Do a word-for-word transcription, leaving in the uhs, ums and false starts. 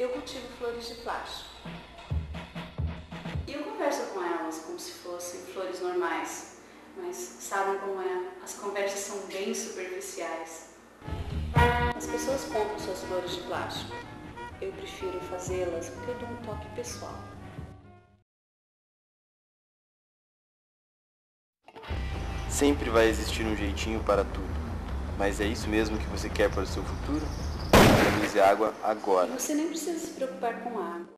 Eu cultivo flores de plástico. E eu converso com elas como se fossem flores normais, mas sabem como é? As conversas são bem superficiais. As pessoas compram suas flores de plástico. Eu prefiro fazê-las porque eu dou um toque pessoal. Sempre vai existir um jeitinho para tudo. Mas é isso mesmo que você quer para o seu futuro? Economize água agora. Você nem precisa se preocupar com água.